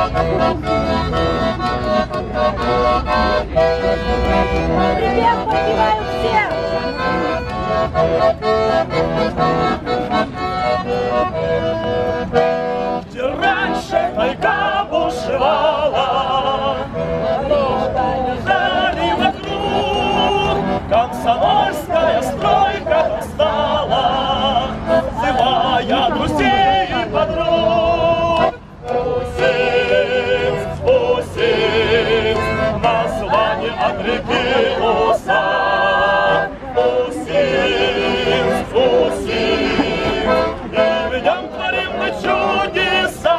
Привет, подпеваю всем! Где раньше тайга бушевала, ждали вокруг, комсомольская стройка стала, зывая друзей и подруг. Устинск, Устинск, название от реки Уса. Устинск, Устинск, и в нем творим мы чудеса.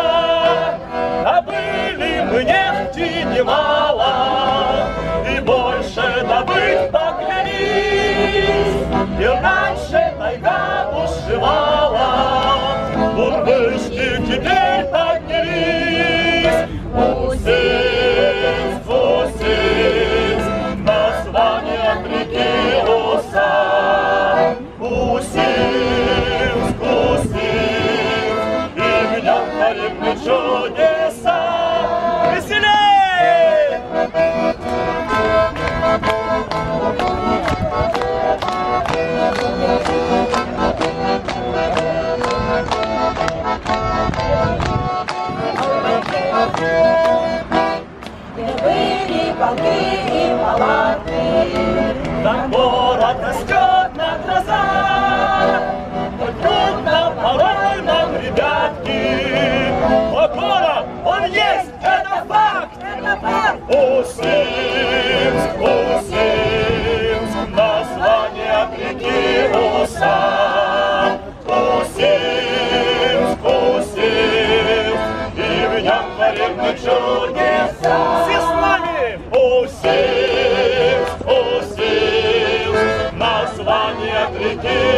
Добыли мы нефти немало, и больше добыть поклялись. И раньше тайга бушевала, бурбышки теперь поднялись. Устинск, Устинск, название от реки Уса. Устинск, Устинск, и в нем творим мы чудеса. Веселей! Были полки и палатки, Так город растет на глазах, хоть трудно порой нам, ребятки, но город, он есть, это факт! это факт! Устинск, Устинск, название от реки Уса. Устинск, Устинск, и в нем творим мы чудеса. Все с нами! Устинск, Устинск, название от реки